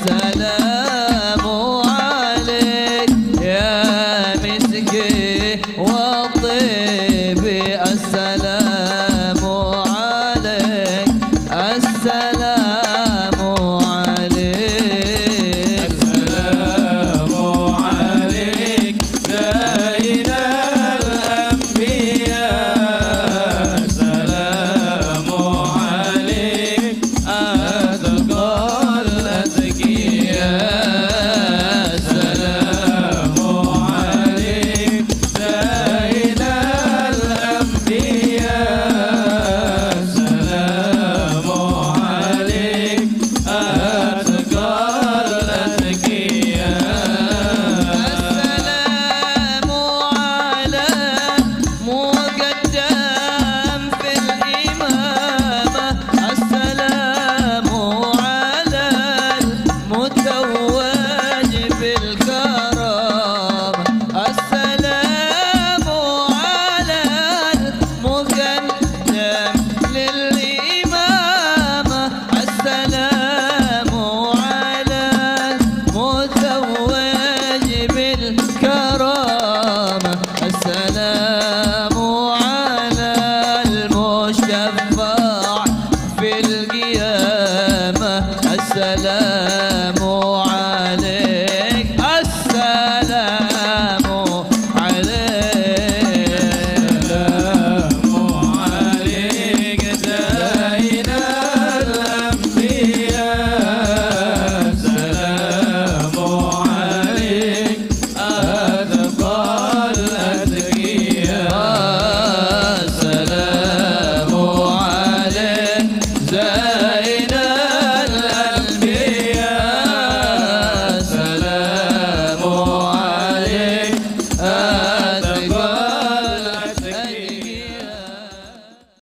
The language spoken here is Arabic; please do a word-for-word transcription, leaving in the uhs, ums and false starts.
السلام عليك يا مسكي والطيب السلام عليك السلام عليك السلام عليك سيد الأنبياء السلام عليك أتقى الأتقياء السلام عليك سيد الأنبياء السلام عليك أتقى الأتقياء السلام على مقدم في الإمامة السلام على المتوج بالكرامة السلام على المقدم للإمامة السلام على المتوج بالكرامة السلام على المشفع في القيامة السلام